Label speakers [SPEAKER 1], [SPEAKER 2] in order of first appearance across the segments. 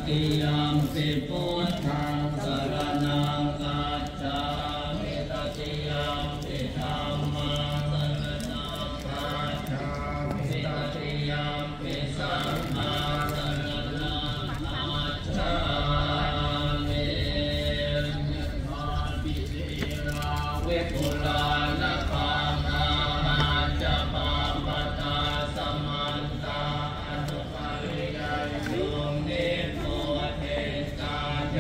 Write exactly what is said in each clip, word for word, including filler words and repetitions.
[SPEAKER 1] ติยมปิพุทธังสรณังคัจฉามิตติยมปิธัมมังสรณังคัจฉามิตติยมปิสังฆังสรณังคัจฉามิเวปุลานะปานาจะปาปตาสมันตาอนุปริยายุงนิโพเทกาเท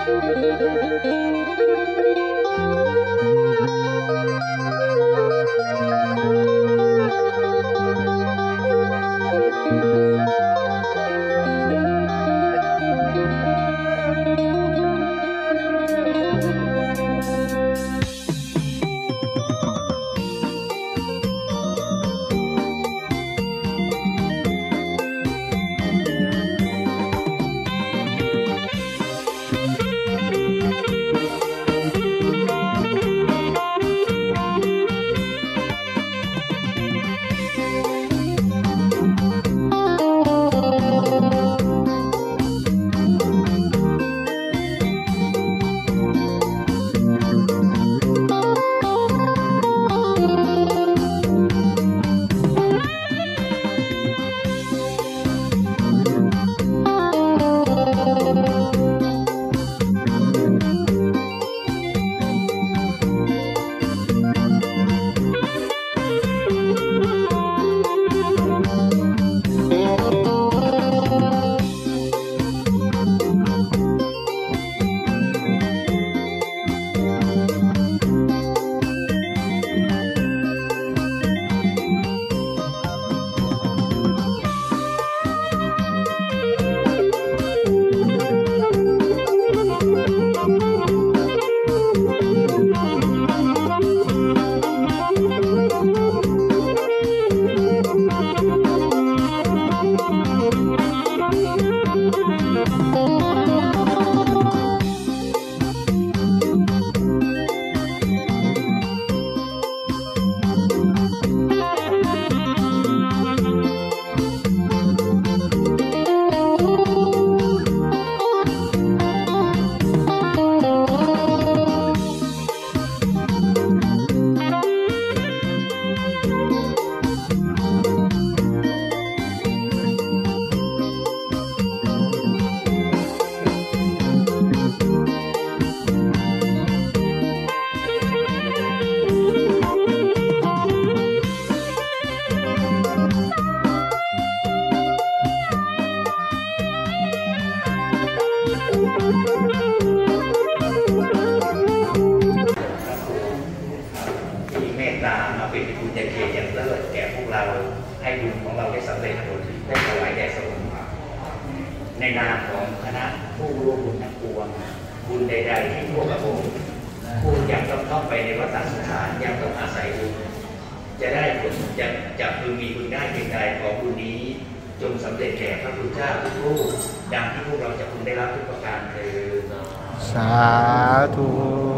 [SPEAKER 2] ในนามของคณะผู้ร่วมบุญทั้งปวงบุญใดๆที่พวกกระผมผู้ยังต้องเข้าไปในวัฏสงสารยังต้องอาศัยบุญจะได้ผลจะจะพึงมีบุญได้เพียงใดขอบุญนี้จงสำเร็จแก่พระพุทธเจ้าทุกรูปดังที่พวกเราจะพึงได้รับทุกประการเถิด
[SPEAKER 3] สาธุ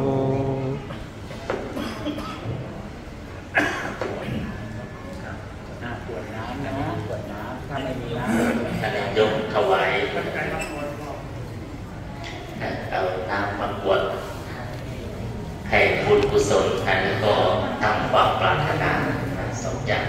[SPEAKER 2] ขวดน้ำนะขวดน้ำถ้าไม่มีน้ำ
[SPEAKER 4] ท่านยกถวายเอาน้ำมากวดให้บุญกุศลท่านก็ตั้งความปรารถนาสมใจ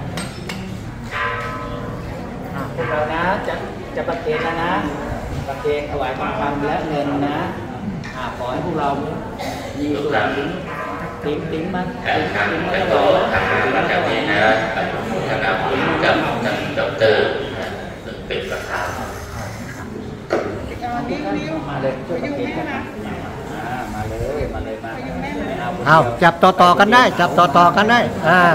[SPEAKER 2] พวกเรานะจะจะประเคนแล้วนะประเคนถวายทองคำและเงินนะขอให้พวกเรามีส่วนติ้งติ้งมัน
[SPEAKER 4] การทำแล้วก็ทำงานมาจากนี้นะคณะบุญกับท่านดอกเตอร์เป็นประธาน
[SPEAKER 2] มาเลยช่วยประเคนกันมาเลยมาเลยมา
[SPEAKER 3] เอาจับต่อต่อกันได้จับต่อต่อกันได้อ่า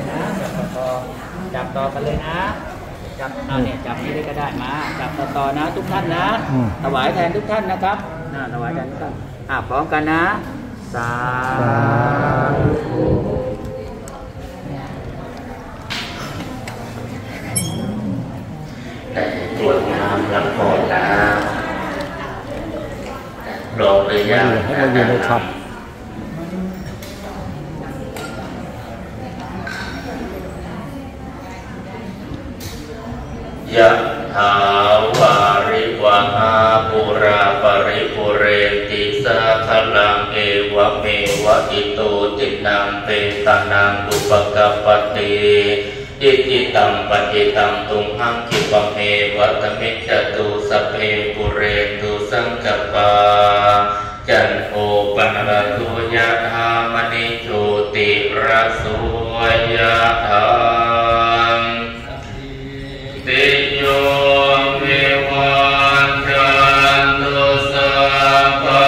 [SPEAKER 2] จับต่อกันเลยนะจับเอาเนี่ยจับนี่ได้ก็ได้มาจับต่อต่อนะทุกท่านนะถวายแทนทุกท่านนะครับถวายแทนทุกท่านอ่าพร้อมกันนะสาธุ
[SPEAKER 4] ได้ตรวจน้ำรับพรแล้วรอหรือยัง
[SPEAKER 3] ให้เราอยู่ในช็อป
[SPEAKER 4] ยะถาวาริวหาปุราปริปุเรนติสาคลังเอวะเมวะอิโตตินังเปตานังอุปกัปปติอิติตัมปฏิตัมตุมหังคิปะเมวะตมิจจตุสเพปุเรนตุสังกปาจันโอปนรตุยะธามณิโชติระโสยะธาติโยวิวัชชันตุสัพพะ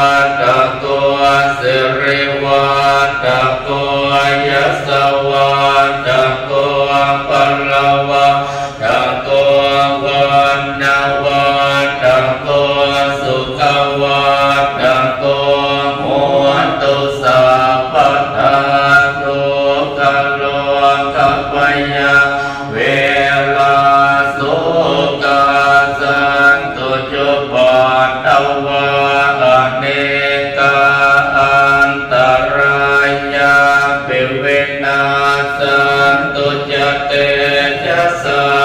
[SPEAKER 4] ตโกสิริวัตโกยสวัตโกปลวะตโกวันนาวัตโกสุขวัตโกโหตุสัพพทาตุกะโลกัปปยาเวลาสุกาสันตุจุปัตตวะอเนกาอันตรายาปิเวนัสสันตุจเตจัสสะ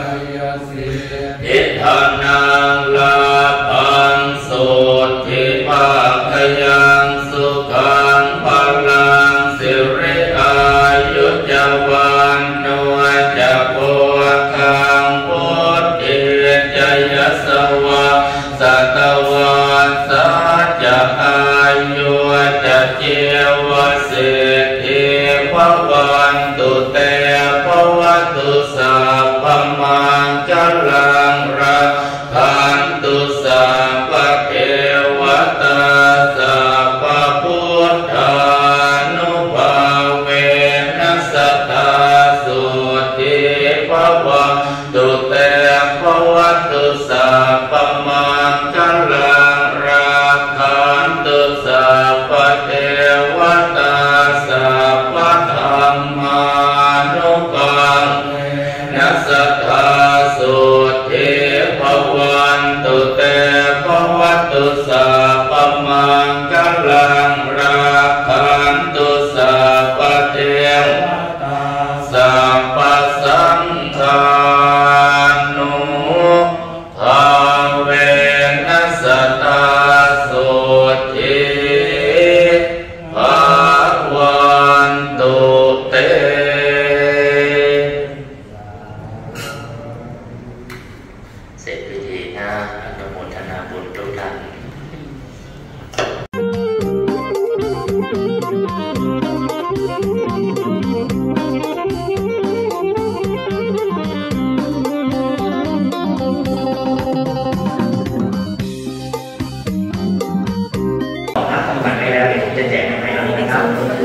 [SPEAKER 4] อิทานังลาภังสุทิภาคยังสุขังพลังสิริอายุจวันโนจะโพคังพุทธิจยสวะสัตวะสัจอายุจะเจวสิทธิภวันตุเตภวตุสัพพมังคลังรักขันตุสัพพเทวตาสัพพพุทธานุภาเวนัสสตาสุทิภวันตุเตภวตุสัพพมังคลังรักขันตุสัพพเทวตาสัพพธัมมานุภาเวนัสสตาสุทิภวันตุเตภวตุสัพพมังคลังรักขันตุสัพพเทวตาสัพพสังฆานุภาเวนัสสตาสุทิภวันตุเตเสร็จพิธีนะอนุโมทนาบุญทุกท่าน
[SPEAKER 2] ถ้าทำบัตรได้แล้วเดี๋ยวผมจะแจกให้นะครับ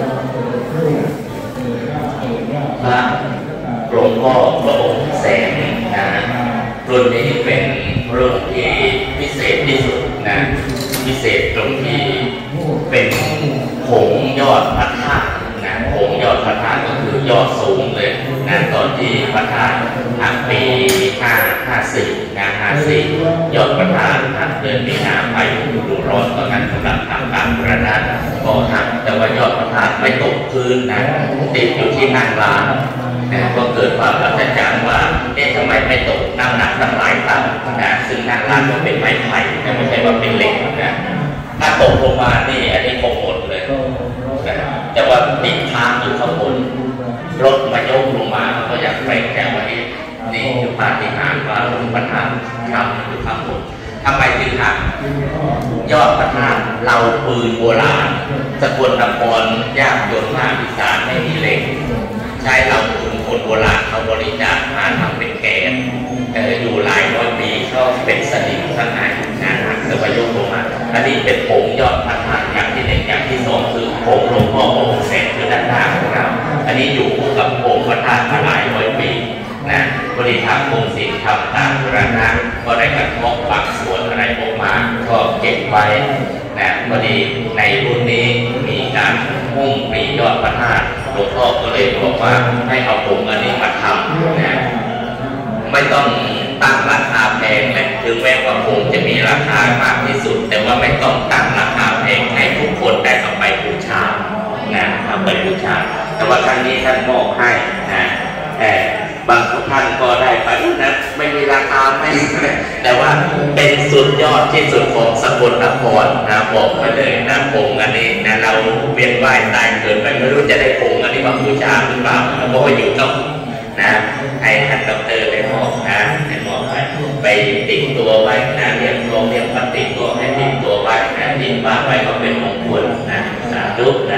[SPEAKER 2] พระหลวงพ่อพระองค์แสงนะรุ่นนี้เป็นรุ่นที่พิเศษที่สุดนะพิเศษตรงที่เป็นผงยอดพระธาตุนะผงยอดพระธาตุก็คือยอดสูงเลยนะตอนที่พระธาตุทางปีห้าห้าสี่นะห้าสี่ยอดพระธาตุทางเดือนมีนาไปฤดูร้อนตอนนั้นกำลังทำการบูรณะก่อทำแต่ว่ายอดพระธาตุไม่ตกพื้นนะติดอยู่ที่นั่งร้านนะก็เกิดความอัศจรรย์ว่าเอ๊ะทำไมไม่ตกน้ำหนักตั้งหลายตันนะซึ่งนั่งร้านก็เป็นไม้ไผ่แต่ไม่ใช่ว่าเป็นเหล็กนะถ้าตกลงมานี่อันนี้คงหมดเลยนะแต่ว่าติดค้างอยู่ข้างบนรถมายกลงมาก็อยากไปแต่วันนี้นี่คือปาฏิหาริย์ว่าหลวงพ่อทำทำอยู่ข้างบนทำไมถึงทำยอดพระธาตุเราปืนโบราณสกลนครยากจนมากอีสานไม่มีเหล็กใช้เราปืนคนโบราณเขาบริจาคมาทำเป็นแกนอยู่หลายร้อยปีก็เป็นสนิมข้างในนะฮะแต่ว่ายกลงมาอันนี้เป็นผงยอดพระธาตุอย่างที่หนึ่งอย่างที่สองคือผงหลวงพ่อพระองค์แสงคือด้านหน้าของเราอันนี้อยู่คู่กับผงพระธาตุมาหลายร้อยปีนะบริษัทกรมศิลป์ทำตามบูรณะก็ได้กระทบบางส่วนอะไรออกมาก็เก็บไว้นะพอดีในรุ่นนี้มีการมุ่งปียอดพระธาตุหลวงพ่อก็เลยบอกว่าให้เอาผงอันนี้มาทำนะไม่ต้องตั้งราคาแพงและถึงแม้ว่าผงจะมีราคามากที่สุดแต่ว่าไม่ต้องตั้งราคาแพงให้ทุกคนได้เอาไปบูชานะเอาไปบูชาแต่ว่าครั้งนี้ท่านมอบให้นะแต่บางท่านก็ได้ไปนะไม่มีราคาไม่แต่ว่าเป็นสุดยอดที่สุดของสกลนครนะบอกไปเลยนะผงอันนี้นะเราเวียนว่ายตายเกิดไปไม่รู้จะได้ผงอันนี้มาบูชาหรือเปล่าเพราะว่าอยู่ต้องนะให้ท่านดอกเตอร์ไปมอบนะให้มอบไปไปติดตัวไว้นะเรียกตัวเรียกปฏิตัวให้ติดตัวไว้นะติดบ้านไว้ก็เป็นมงคลนะสาธุนะ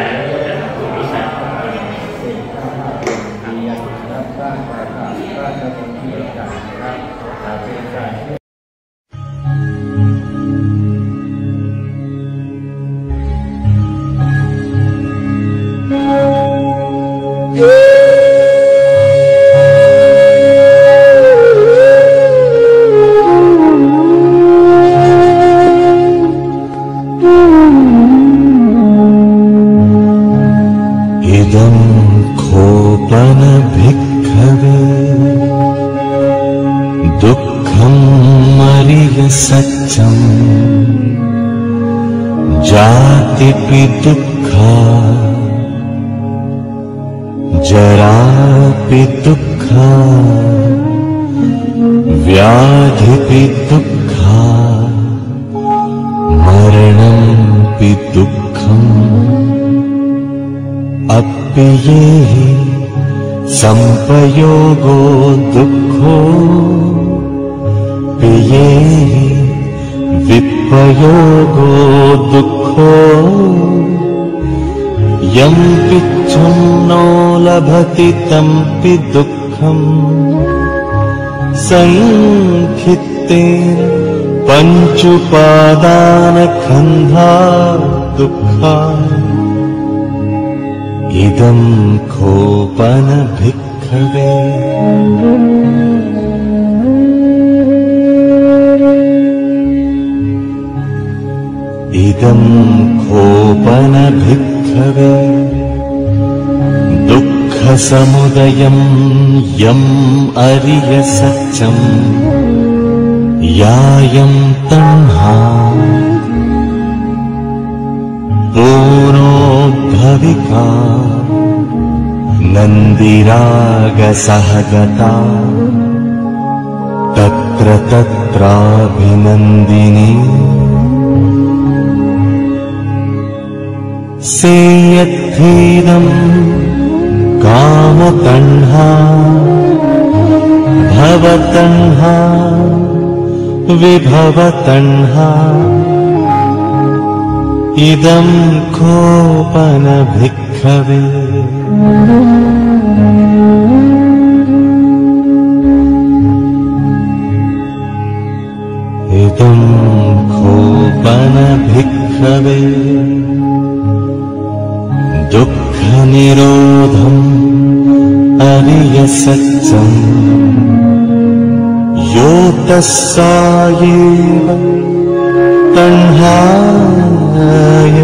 [SPEAKER 5] इदं खोपन भिक्खवे दुःखं मरिय सत्यं जातिपि दुःखा जरापि दुःखा व्याधिपि दुःखा मरणंपि दुःखम् अप्ययेहि संपयोगो दुःखो पियेहि विपयोगो दुःखो यं पिच्छं नो लभति तंपि दुःखम् संखित्तेन पञ्चुपादानखन्धा दुःखा इदं खोपन भिक्खवे इदं खोपन भिक्खवे दुःखसमुदयं यम् अरिय सत्यं यायं तण्हा पूर्णोद्भविका नन्दिरागसहगता तत्र तत्राभिनन्दिनी सेयत्थीदं कामतण्हा भवतण्हा विभवतण्हा इदं खोपन भिक्खवे इदं खोपन भिक्खवे दुःखनिरोधम् अरिय सत्यम् यो तस्सायेव तण्हाय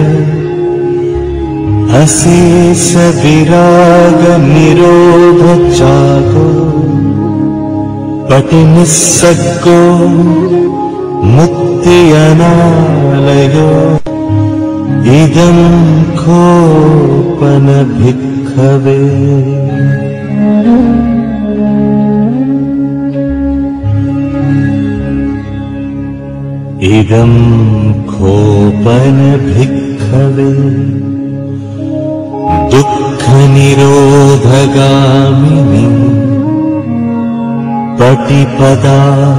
[SPEAKER 5] अशेष विराग निरोध जागो पटिनिस्सग्गो मुक्ति अनालयो इदं खोपन भिक्खवे इदं खोपन भिक्खवे दुःखनिरोधगामिनी पटिपदा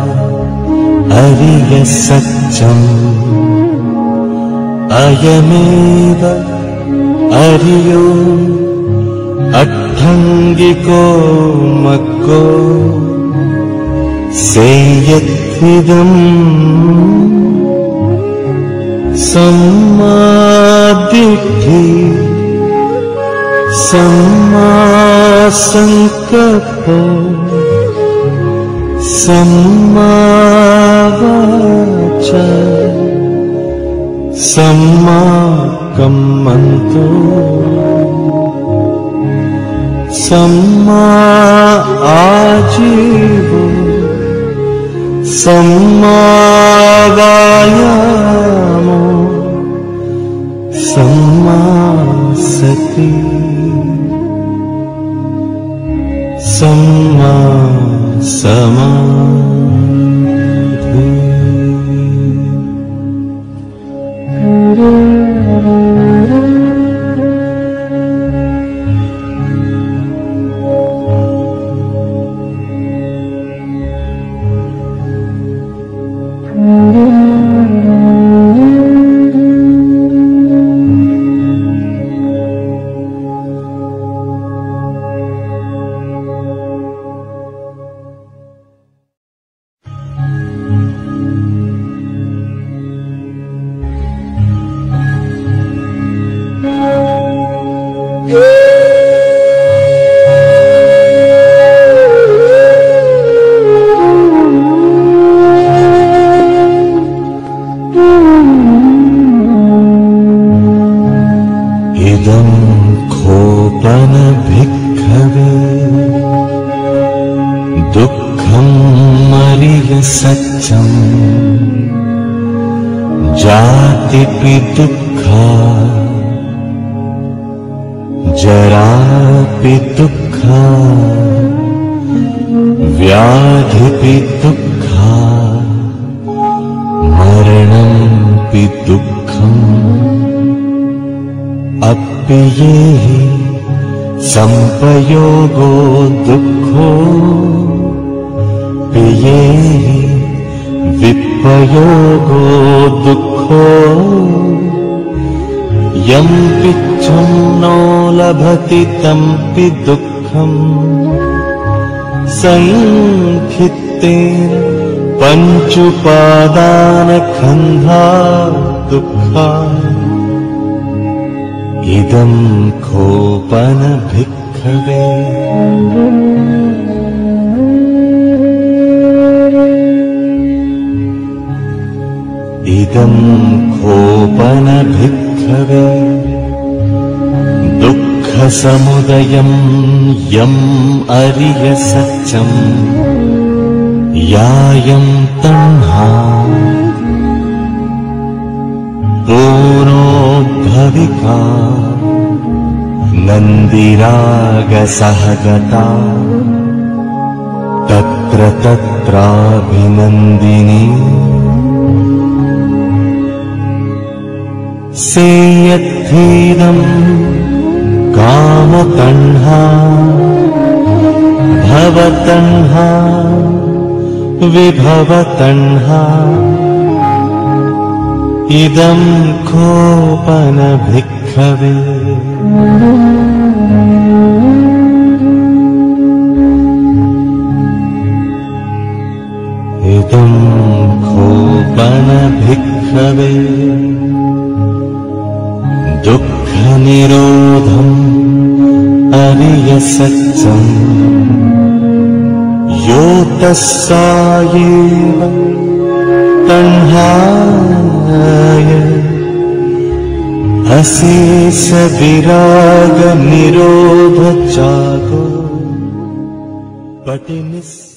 [SPEAKER 5] अरिय सत्यम् अयमेव अरियो अट्ठङ्गिको मग्गो सेयत्थिदम् सम्मादिट्ठि सम्मासङ्कल्पो सम्मावाचा सम्माकम्मन्तो सम्मा आजीवो सम्मावायामो सम्मा सति सम्मा समाधि इदं खोपन भिक्खवे दुःखं मरिय सच्चम् जातिपि दुःखा जरापि दुःखा व्याधिपि दुःखा मरणंपि दुःखम् अप्यये संपयोगो दुःखो पिये विपयोगो दुःखो यं पिच्छं नो लभति तंपि दुःखम् संखित्तेन पञ्चुपादानखन्धा दुःखा इदं खोपन भिक्खवे इदं खोपन भिक्खवे दुःखसमुदयं यम् अरिय सच्चम् यायं तण्हा पूर्णोद्भविका नन्दिरागसहगता तत्र तत्राभिनन्दिनी सेयद्धीदं कामतण्हा भवतण्हा विभवतण्हा इदं खोपन भिक्खवे इदं खोपन भिक्खवे दुःखनिरोधम् अरिय सच्चम् यो तस्सायेव तण्हाय अशेष विराग निरोध चागो पटिनिस्